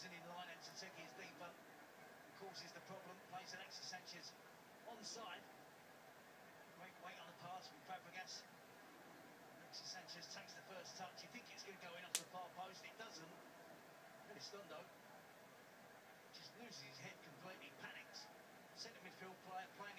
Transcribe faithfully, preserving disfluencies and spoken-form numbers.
isn't in line, and Tsutsiki is deeper, causes the problem, plays Alexis Sanchez onside. Great weight on the pass from Fabregas. Alexis Sanchez takes the first touch. You think it's going to go in off the far post, it doesn't. Elizondo just loses his head completely, panics. Centre midfield player playing